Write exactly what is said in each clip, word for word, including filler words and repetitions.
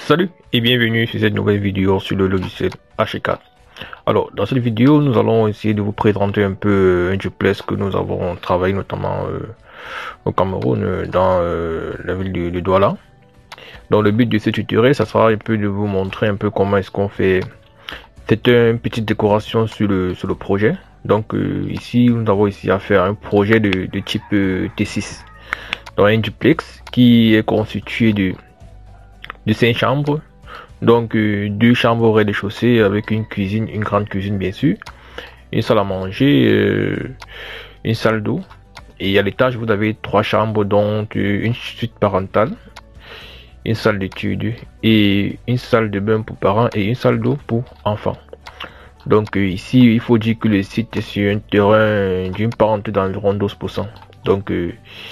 Salut et bienvenue sur cette nouvelle vidéo sur le logiciel H quatre. Alors dans cette vidéo nous allons essayer de vous présenter un peu un duplex que nous avons travaillé notamment euh, au Cameroun dans euh, la ville de, de Douala. Donc le but de ce tutoriel ça sera un peu de vous montrer un peu comment est-ce qu'on fait cette une petite décoration sur le sur le projet. Donc euh, ici nous avons ici à faire un projet de, de type euh, T six, donc un duplex qui est constitué de de cinq chambres, donc euh, deux chambres au rez-de-chaussée avec une cuisine, une grande cuisine bien sûr, une salle à manger, euh, une salle d'eau, et à l'étage vous avez trois chambres dont euh, une suite parentale, une salle d'études et une salle de bain pour parents et une salle d'eau pour enfants. Donc euh, ici il faut dire que le site est sur un terrain d'une parenté d'environ douze pour cent, donc euh,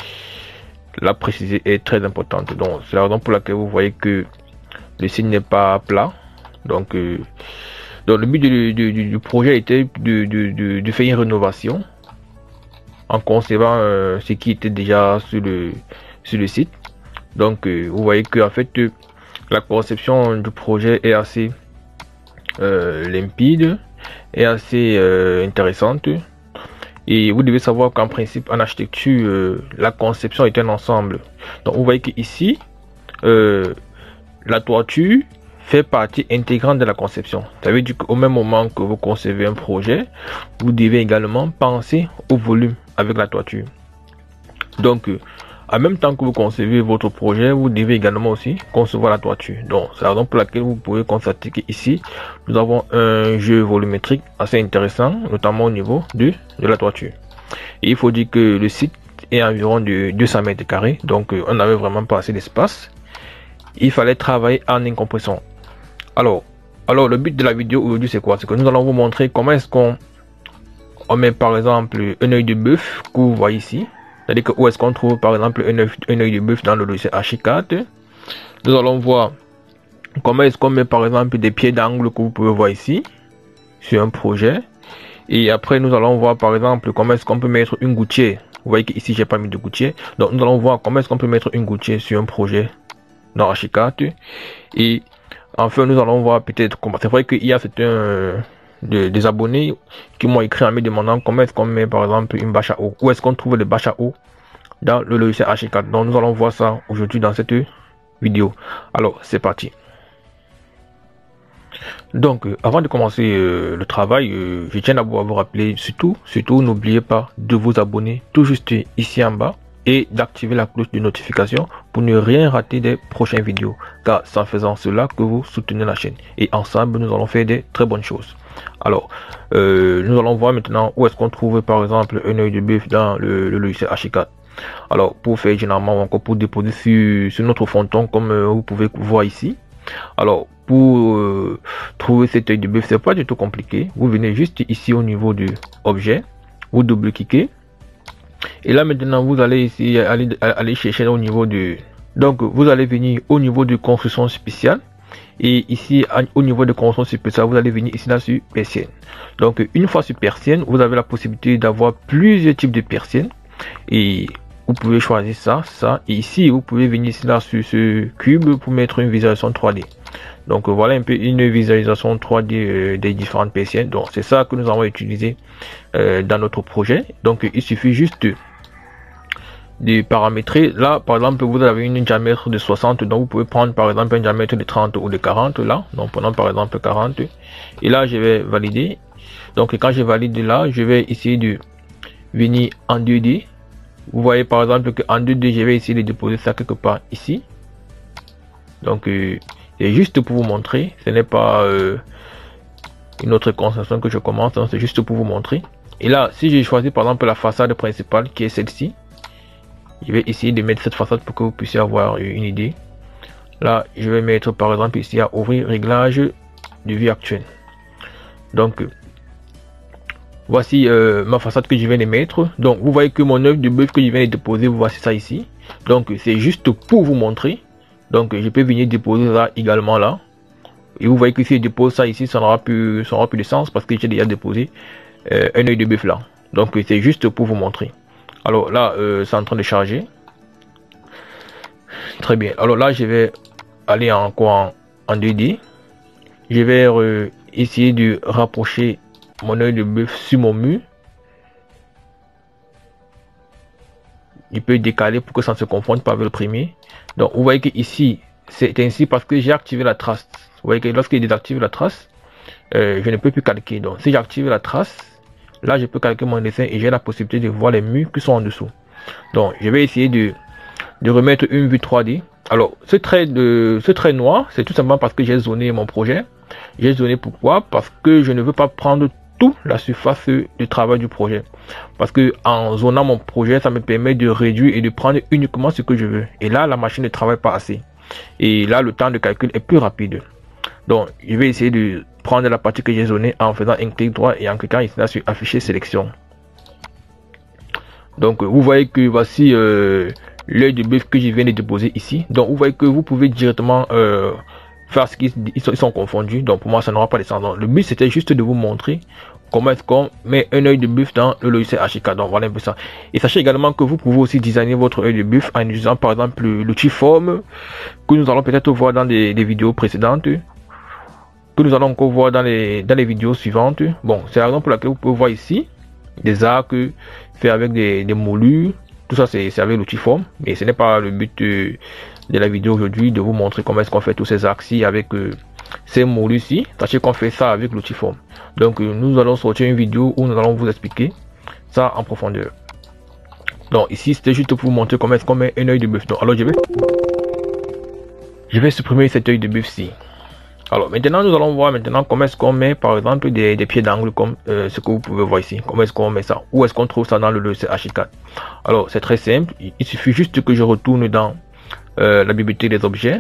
la précision est très importante. Donc c'est la raison pour laquelle vous voyez que le site n'est pas plat. Donc, euh, donc le but du, du, du projet était de, de, de, de faire une rénovation en conservant euh, ce qui était déjà sur le sur le site. Donc euh, vous voyez que en fait euh, la conception du projet est assez euh, limpide et assez euh, intéressante. Et vous devez savoir qu'en principe en architecture euh, la conception est un ensemble. Donc vous voyez que ici euh, la toiture fait partie intégrante de la conception. Ça veut dire qu'au même moment que vous concevez un projet, vous devez également penser au volume avec la toiture. Donc euh, en même temps que vous concevez votre projet, vous devez également aussi concevoir la toiture. Donc c'est la raison pour laquelle vous pouvez constater qu'ici nous avons un jeu volumétrique assez intéressant, notamment au niveau de, de la toiture. Et il faut dire que le site est environ de deux cents mètres carrés, donc euh, on n'avait vraiment pas assez d'espace. Il fallait travailler en incompression. Alors, alors le but de la vidéo aujourd'hui c'est quoi? C'est que nous allons vous montrer comment est-ce qu'on on met par exemple un œil de bœuf que vous voyez ici. C'est-à-dire que où est-ce qu'on trouve par exemple un œil, un œil de bœuf dans le logiciel H quatre. Nous allons voir comment est-ce qu'on met par exemple des pieds d'angle que vous pouvez voir ici sur un projet. Et après nous allons voir par exemple comment est-ce qu'on peut mettre une gouttière. Vous voyez qu'ici j'ai pas mis de gouttière. Donc nous allons voir comment est-ce qu'on peut mettre une gouttière sur un projet dans H quatre. Et enfin nous allons voir peut-être comment. C'est vrai qu'il y a certains euh, de, des abonnés qui m'ont écrit en me demandant comment est-ce qu'on met par exemple une bâche à eau, où est-ce qu'on trouve les bâches à eau dans le logiciel H quatre. Donc nous allons voir ça aujourd'hui dans cette vidéo. Alors c'est parti. Donc euh, avant de commencer euh, le travail, euh, je tiens à vous, à vous rappeler surtout surtout n'oubliez pas de vous abonner tout juste ici en bas et d'activer la cloche de notification pour ne rien rater des prochaines vidéos, car c'est en faisant cela que vous soutenez la chaîne et ensemble nous allons faire des très bonnes choses. Alors euh, nous allons voir maintenant où est-ce qu'on trouve par exemple un œil de bœuf dans le, le logiciel H quatre. Alors pour faire généralement encore pour déposer sur, sur notre fronton comme euh, vous pouvez voir ici. Alors pour euh, trouver cet œil de bœuf c'est pas du tout compliqué, vous venez juste ici au niveau du objet, vous double-cliquez. Et là maintenant vous allez ici aller, aller chercher au niveau de, donc vous allez venir au niveau de construction spéciale et ici au niveau de construction spéciale vous allez venir ici là sur persienne. Donc une fois sur persienne vous avez la possibilité d'avoir plusieurs types de persiennes et vous pouvez choisir ça, ça et ici vous pouvez venir ici là sur ce cube pour mettre une visualisation trois D. Donc voilà un peu une visualisation trois D euh, des différentes persiennes. Donc c'est ça que nous allons utiliser euh, dans notre projet. Donc il suffit juste de, de paramétrer. Là par exemple vous avez une diamètre de soixante, donc vous pouvez prendre par exemple un diamètre de trente ou de quarante là. Donc prenons par exemple quarante et là je vais valider. Donc quand je valide là, je vais essayer de venir en deux D. Vous voyez par exemple que en deux D je vais essayer de déposer ça quelque part ici. Donc euh, c'est juste pour vous montrer, ce n'est pas euh, une autre conception que je commence, hein, c'est juste pour vous montrer. Et là, si j'ai choisi par exemple la façade principale qui est celle-ci, je vais essayer de mettre cette façade pour que vous puissiez avoir une idée. Là, je vais mettre par exemple ici à ouvrir réglage de vue actuelle. Donc, euh, voici euh, ma façade que je viens de mettre. Donc, vous voyez que mon œuf de bœuf que je viens de déposer, vous voici ça ici. Donc, c'est juste pour vous montrer. Donc je peux venir déposer ça également là. Et vous voyez que si je dépose ça ici, ça n'aura plus, ça n'aura plus de sens parce que j'ai déjà déposé euh, un œil de bœuf là. Donc c'est juste pour vous montrer. Alors là, euh, c'est en train de charger. Très bien. Alors là, je vais aller encore en deux D. Je vais euh, essayer de rapprocher mon œil de bœuf sur mon mur. Je peux décaler pour que ça ne se confonde pas avec le premier. Donc vous voyez que ici c'est ainsi parce que j'ai activé la trace. Vous voyez que lorsque je désactive la trace, euh, je ne peux plus calquer. Donc si j'active la trace, là je peux calquer mon dessin et j'ai la possibilité de voir les murs qui sont en dessous. Donc je vais essayer de, de remettre une vue trois D. Alors ce trait de ce trait noir, c'est tout simplement parce que j'ai zoné mon projet. J'ai zoné pourquoi? Parce que je ne veux pas prendre toute la surface de travail du projet. Parce que en zonant mon projet, ça me permet de réduire et de prendre uniquement ce que je veux. Et là, la machine ne travaille pas assez. Et là, le temps de calcul est plus rapide. Donc, je vais essayer de prendre la partie que j'ai zonée en faisant un clic droit et en cliquant ici là sur afficher sélection. Donc, vous voyez que voici euh, l'œil de bœuf que je viens de déposer ici. Donc, vous voyez que vous pouvez directement euh, faire ce qu'ils sont, ils sont confondus. Donc, pour moi, ça n'aura pas de sens. Donc, le but, c'était juste de vous montrer comment est-ce qu'on met un œil de bœuf dans le logiciel Archicad. Donc, voilà un peu ça. Et sachez également que vous pouvez aussi designer votre œil de bœuf en utilisant par exemple l'outil forme que nous allons peut-être voir dans des, des vidéos précédentes, que nous allons encore voir dans les, dans les vidéos suivantes. Bon, c'est la raison pour laquelle vous pouvez voir ici des arcs faits avec des, des moulures. Tout ça, c'est avec l'outil forme. Mais ce n'est pas le but de, de la vidéo aujourd'hui de vous montrer comment est-ce qu'on fait tous ces arcs-ci avec euh, ces moulures-ci. Sachez qu'on fait ça avec l'outil forme. Donc, euh, nous allons sortir une vidéo où nous allons vous expliquer ça en profondeur. Donc, ici, c'était juste pour vous montrer comment est-ce qu'on met un œil de bœuf. Donc, alors, je vais, je vais supprimer cet œil de bœuf-ci. Alors maintenant nous allons voir maintenant comment est-ce qu'on met par exemple des, des pieds d'angle comme euh, ce que vous pouvez voir ici. Comment est-ce qu'on met ça? Où est-ce qu'on trouve ça dans le logiciel Archicad? Alors c'est très simple, il, il suffit juste que je retourne dans euh, la bibliothèque des objets.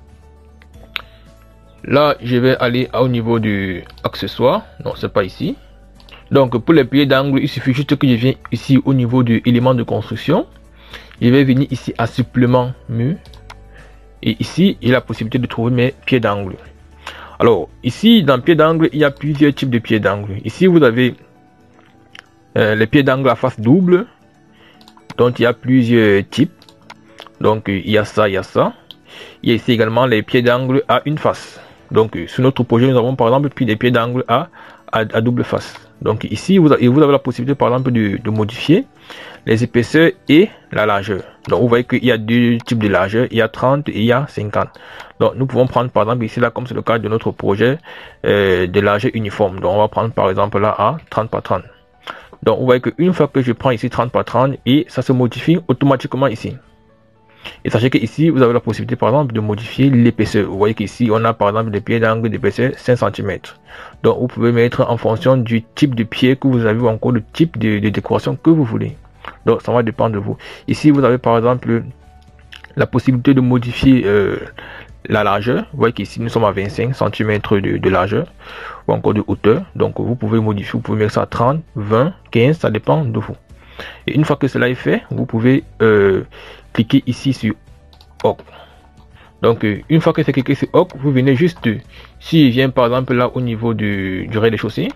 Là je vais aller au niveau du accessoire. Non, c'est pas ici. Donc pour les pieds d'angle, il suffit juste que je vienne ici au niveau du élément de construction. Je vais venir ici à supplément mur. Et ici il y a la possibilité de trouver mes pieds d'angle. Alors, ici, dans pied d'angle, il y a plusieurs types de pieds d'angle. Ici, vous avez euh, les pieds d'angle à face double. Donc, il y a plusieurs types. Donc, il y a ça, il y a ça. Il y a ici également les pieds d'angle à une face. Donc, sur notre projet, nous avons par exemple puis des pieds d'angle à, à, à double face. Donc, ici, vous avez, vous avez la possibilité, par exemple, de, de modifier les épaisseurs et la largeur. Donc, vous voyez qu'il y a deux types de largeur. Il y a trente et il y a cinquante. Donc, nous pouvons prendre, par exemple, ici, là, comme c'est le cas de notre projet, euh, de largeur uniforme. Donc, on va prendre, par exemple, là, à trente par trente. Donc, vous voyez qu'une fois que je prends ici trente par trente, et ça se modifie automatiquement ici. Et sachez que ici, vous avez la possibilité, par exemple, de modifier l'épaisseur. Vous voyez qu'ici, on a, par exemple, des pieds d'angle d'épaisseur cinq centimètres. Donc, vous pouvez mettre en fonction du type de pied que vous avez ou encore le type de, de décoration que vous voulez. Donc, ça va dépendre de vous. Ici, vous avez, par exemple, la possibilité de modifier euh, la largeur. Vous voyez qu'ici, nous sommes à vingt-cinq centimètres de, de largeur ou encore de hauteur. Donc, vous pouvez modifier, vous pouvez mettre ça à trente, vingt, quinze, ça dépend de vous. Et une fois que cela est fait, vous pouvez euh, cliquer ici sur OK. Donc, euh, une fois que c'est cliqué sur OK, vous venez juste, euh, si je viens par exemple là au niveau du, du rez-de-chaussée,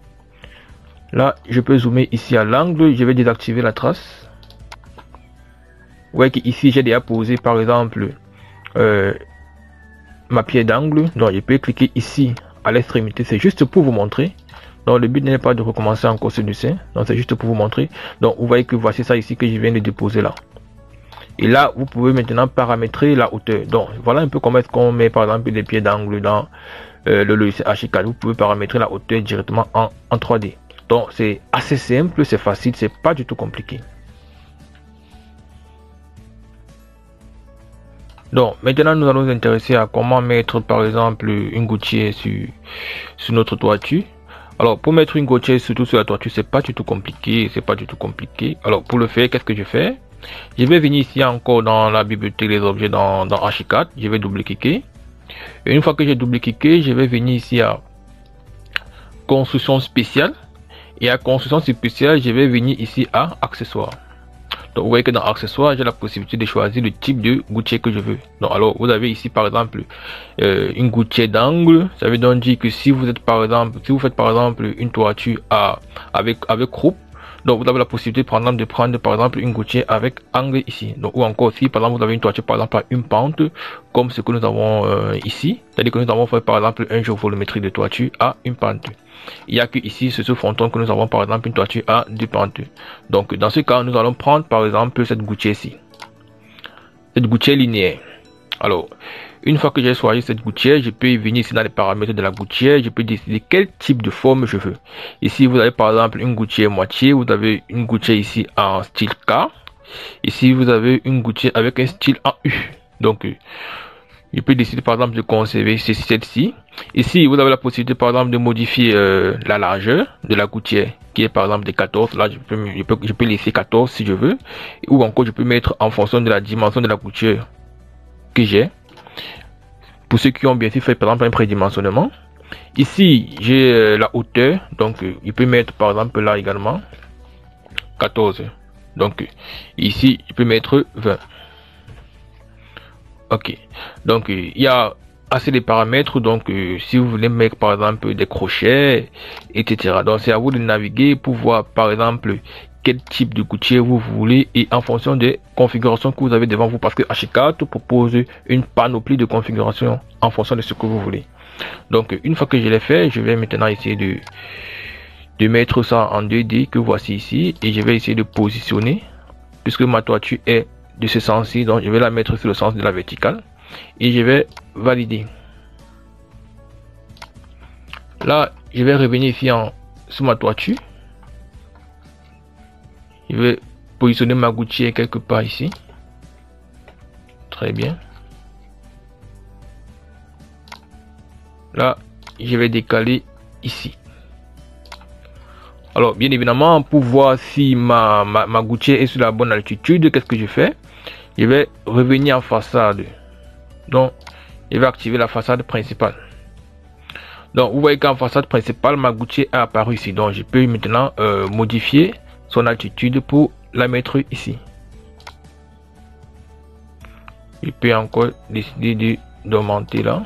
là, je peux zoomer ici à l'angle, je vais désactiver la trace. Vous voyez qu'ici, j'ai déjà posé par exemple euh, ma pied d'angle. Donc, je peux cliquer ici à l'extrémité, c'est juste pour vous montrer. Donc le but n'est pas de recommencer encore ce dessin, donc c'est juste pour vous montrer. Donc vous voyez que voici ça ici que je viens de déposer là. Et là vous pouvez maintenant paramétrer la hauteur. Donc voilà un peu comment est-ce qu'on met par exemple des pieds d'angle dans euh, le logiciel Archicad. Vous pouvez paramétrer la hauteur directement en, en trois D. Donc c'est assez simple, c'est facile, c'est pas du tout compliqué. Donc maintenant nous allons nous intéresser à comment mettre par exemple une gouttière sur, sur notre toiture. Alors pour mettre une gouttière surtout sur la toiture, c'est pas du tout compliqué, c'est pas du tout compliqué. Alors pour le faire, qu'est-ce que je fais? Je vais venir ici encore dans la bibliothèque des objets dans, dans Archicad, je vais double-cliquer. Et une fois que j'ai double-cliqué, je vais venir ici à construction spéciale. Et à construction spéciale, je vais venir ici à accessoires. Donc vous voyez que dans accessoires, j'ai la possibilité de choisir le type de gouttière que je veux. Donc alors vous avez ici par exemple euh, une gouttière d'angle. Ça veut donc dire que si vous êtes par exemple, si vous faites par exemple une toiture à avec avec croupe, Donc vous avez la possibilité par exemple de prendre par exemple une gouttière avec angle ici. Donc ou encore si par exemple vous avez une toiture par exemple à une pente comme ce que nous avons euh, ici, c'est-à-dire que nous avons fait par exemple un jeu volumétrique de toiture à une pente. Il y a que ici sur ce fronton que nous avons par exemple une toiture à deux pentes. Donc dans ce cas nous allons prendre par exemple cette gouttière ici, cette gouttière linéaire. Alors une fois que j'ai choisi cette gouttière, je peux venir ici dans les paramètres de la gouttière, je peux décider quel type de forme je veux. Ici vous avez par exemple une gouttière moitié, vous avez une gouttière ici en style K. Ici vous avez une gouttière avec un style en U. Donc je peux décider par exemple de conserver celle-ci. Ici vous avez la possibilité par exemple de modifier euh, la largeur de la gouttière qui est par exemple de quatorze. Là je peux, je peux, je peux laisser quatorze si je veux. Ou encore je peux mettre en fonction de la dimension de la gouttière que j'ai. Pour ceux qui ont bien sûr fait par exemple un prédimensionnement. Ici j'ai euh, la hauteur. Donc euh, je peux mettre par exemple là également quatorze. Donc euh, ici je peux mettre vingt. Ok, donc il y a assez de paramètres, donc euh, si vous voulez mettre par exemple des crochets, et cetera. Donc c'est à vous de naviguer pour voir par exemple quel type de gouttière vous voulez et en fonction des configurations que vous avez devant vous, parce que H quatre propose une panoplie de configurations en fonction de ce que vous voulez. Donc une fois que je l'ai fait, je vais maintenant essayer de, de mettre ça en deux D que voici ici, et je vais essayer de positionner, puisque ma toiture est de ce sens-ci, donc je vais la mettre sur le sens de la verticale et je vais valider. Là je vais revenir ici en sur ma toiture, je vais positionner ma gouttière quelque part ici. Très bien. Là je vais décaler ici. Alors bien évidemment, pour voir si ma, ma, ma gouttière est sur la bonne altitude, qu'est-ce que je fais? Je vais revenir en façade. Donc je vais activer la façade principale. Donc vous voyez qu'en façade principale ma gouttière est apparue ici. Donc je peux maintenant euh, modifier son altitude pour la mettre ici. Je peux encore décider de d'augmenter là.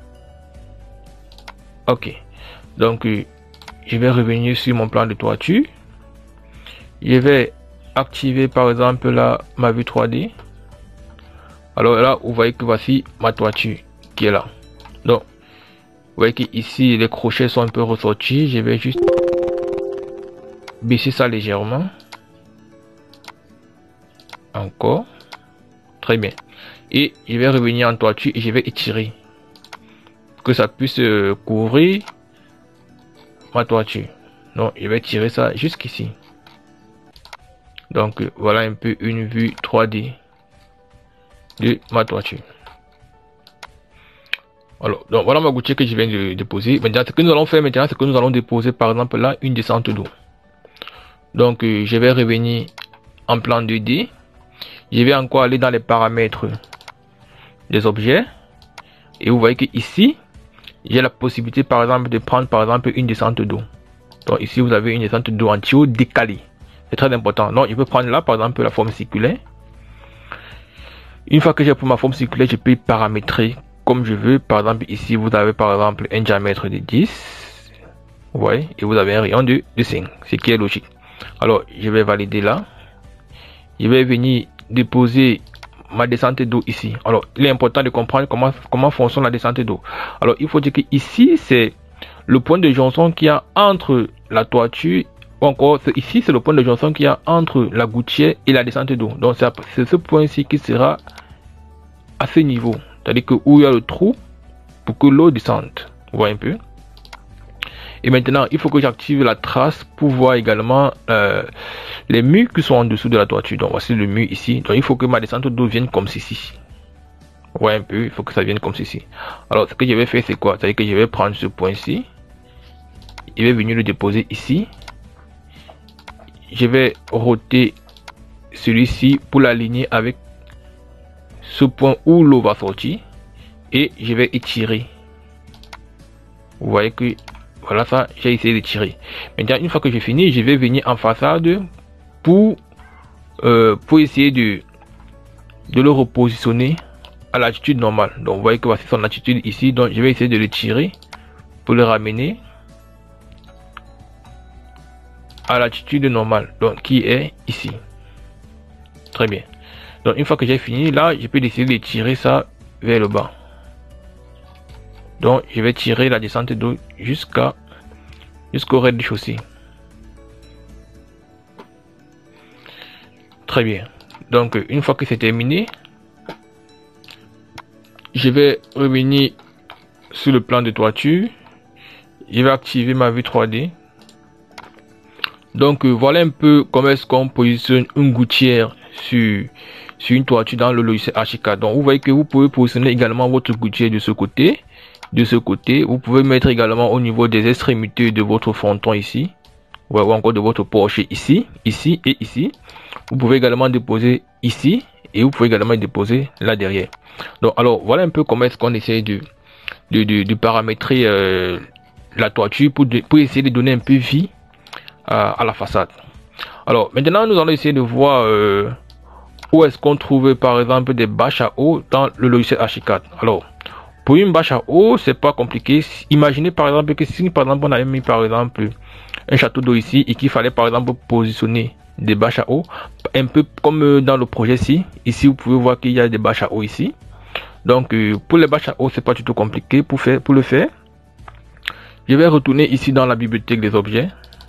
Ok, donc euh, je vais revenir sur mon plan de toiture. Je vais activer par exemple là ma vue trois D. Alors là vous voyez que voici ma toiture qui est là. Donc vous voyez que ici les crochets sont un peu ressortis. Je vais juste baisser ça légèrement. Encore. Très bien. Et je vais revenir en toiture et je vais étirer pour que ça puisse euh, couvrir ma toiture. Donc je vais tirer ça jusqu'ici. Donc voilà un peu une vue trois D de ma toiture. Alors donc voilà ma gouttière que je viens de déposer. Maintenant ce que nous allons faire maintenant, c'est que nous allons déposer par exemple là une descente d'eau. Donc euh, je vais revenir en plan deux D. Je vais encore aller dans les paramètres des objets et vous voyez que ici j'ai la possibilité par exemple de prendre par exemple une descente d'eau. Donc ici vous avez une descente d'eau en tuyau décalée. C'est très important. Donc je peux prendre là par exemple la forme circulaire. Une fois que j'ai pour ma forme circulaire, je peux paramétrer comme je veux. Par exemple ici vous avez par exemple un diamètre de dix. Vous voyez, et vous avez un rayon de, de cinq, ce qui est logique. Alors je vais valider là. Je vais venir déposer ma descente d'eau ici. Alors il est important de comprendre comment comment fonctionne la descente d'eau. Alors il faut dire que ici c'est le point de jonction qu'il y a entre la toiture, ou encore ici c'est le point de jonction qu'il y a entre la gouttière et la descente d'eau. Donc c'est ce point-ci qui sera à ce niveau, c'est-à-dire que où il y a le trou pour que l'eau descende. Vous voyez un peu. Et maintenant il faut que j'active la trace pour voir également euh, les murs qui sont en dessous de la toiture. Donc voici le mur ici. Donc il faut que ma descente d'eau vienne comme ceci. Vous voyez un peu, il faut que ça vienne comme ceci. Alors ce que je vais faire c'est quoi? C'est-à-dire que je vais prendre ce point-ci, je vais venir le déposer ici. Je vais roter celui-ci pour l'aligner avec ce point où l'eau va sortir et je vais étirer. Vous voyez que voilà, ça j'ai essayé de tirer. Maintenant une fois que j'ai fini, je vais venir en façade pour euh, pour essayer de de le repositionner à l'attitude normale. Donc vous voyez que voici son attitude ici. Donc je vais essayer de le tirer pour le ramener à l'attitude normale, donc qui est ici. Très bien. Donc une fois que j'ai fini, là, je peux décider de tirer ça vers le bas. Donc je vais tirer la descente d'eau jusqu'à jusqu'au rez-de-chaussée. Très bien. Donc une fois que c'est terminé, je vais revenir sur le plan de toiture. Je vais activer ma vue trois D. Donc euh, voilà un peu comment est-ce qu'on positionne une gouttière sur, sur une toiture dans le logiciel Archicad. Donc vous voyez que vous pouvez positionner également votre gouttière de ce côté. De ce côté, vous pouvez mettre également au niveau des extrémités de votre fronton ici. Ou encore de votre porche ici, ici et ici. Vous pouvez également déposer ici. Et vous pouvez également déposer là derrière. Donc alors voilà un peu comment est-ce qu'on essaie de, de, de, de paramétrer euh, la toiture pour, de, pour essayer de donner un peu vie à, à la façade. Alors maintenant nous allons essayer de voir euh, où est-ce qu'on trouve par exemple des bâches à eau dans le logiciel Archicad. Alors pour une bâche à eau c'est pas compliqué. Imaginez par exemple que si par exemple on avait mis par exemple un château d'eau ici et qu'il fallait par exemple positionner des bâches à eau, un peu comme dans le projet-ci. Ici vous pouvez voir qu'il y a des bâches à eau ici. Donc euh, pour les bâches à eau c'est pas du tout compliqué. Pour faire pour le faire, je vais retourner ici dans la bibliothèque des objets.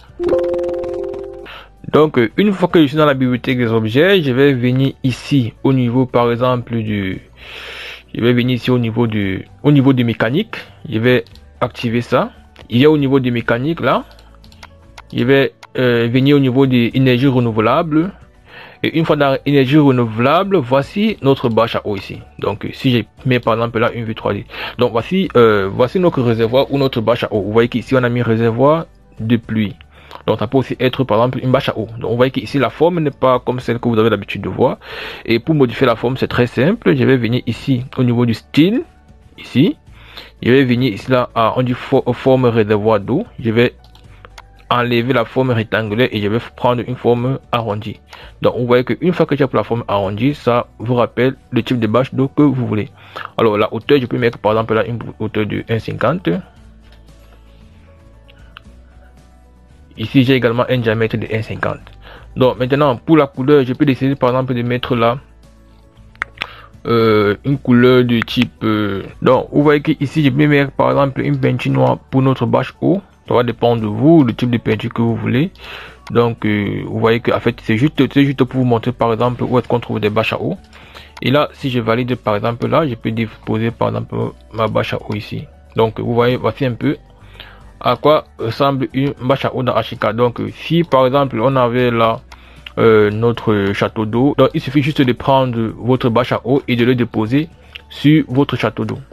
Donc euh, une fois que je suis dans la bibliothèque des objets, je vais venir ici au niveau par exemple du je vais venir ici au niveau du au niveau des mécaniques. Je vais activer ça. Il y a au niveau des mécaniques là, je vais euh, venir au niveau des énergies renouvelables. Et une fois dans énergie renouvelable, voici notre bâche à eau ici. Donc si je mets par exemple là une vue trois D, donc voici euh, voici notre réservoir ou notre bâche à eau. Vous voyez qu'ici on a mis réservoir de pluie. Donc ça peut aussi être par exemple une bâche à eau. Donc vous voyez qu'ici la forme n'est pas comme celle que vous avez l'habitude de voir. Et pour modifier la forme c'est très simple. Je vais venir ici au niveau du style, ici. Je vais venir ici là, à, on dit for, forme réservoir d'eau. Je vais enlever la forme rectangulaire et je vais prendre une forme arrondie. Donc vous voyez qu'une fois que j'ai pris la forme arrondie, ça vous rappelle le type de bâche d'eau que vous voulez. Alors la hauteur, je peux mettre par exemple là une hauteur de un virgule cinquante. Ici j'ai également un diamètre de un virgule cinquante. Donc maintenant pour la couleur, je peux décider par exemple de mettre là euh, une couleur de type euh, donc vous voyez que ici je peux mettre par exemple une peinture noire pour notre bâche eau. Ça va dépendre de vous, le type de peinture que vous voulez. Donc euh, vous voyez que en fait c'est juste c'est juste pour vous montrer par exemple où est-ce qu'on trouve des bâches à eau. Et là si je valide par exemple là, je peux déposer par exemple ma bâche à eau ici. Donc vous voyez, voici un peu à quoi ressemble une bâche à eau dans Archicad. Donc si par exemple on avait là euh, notre château d'eau, donc il suffit juste de prendre votre bâche à eau et de le déposer sur votre château d'eau.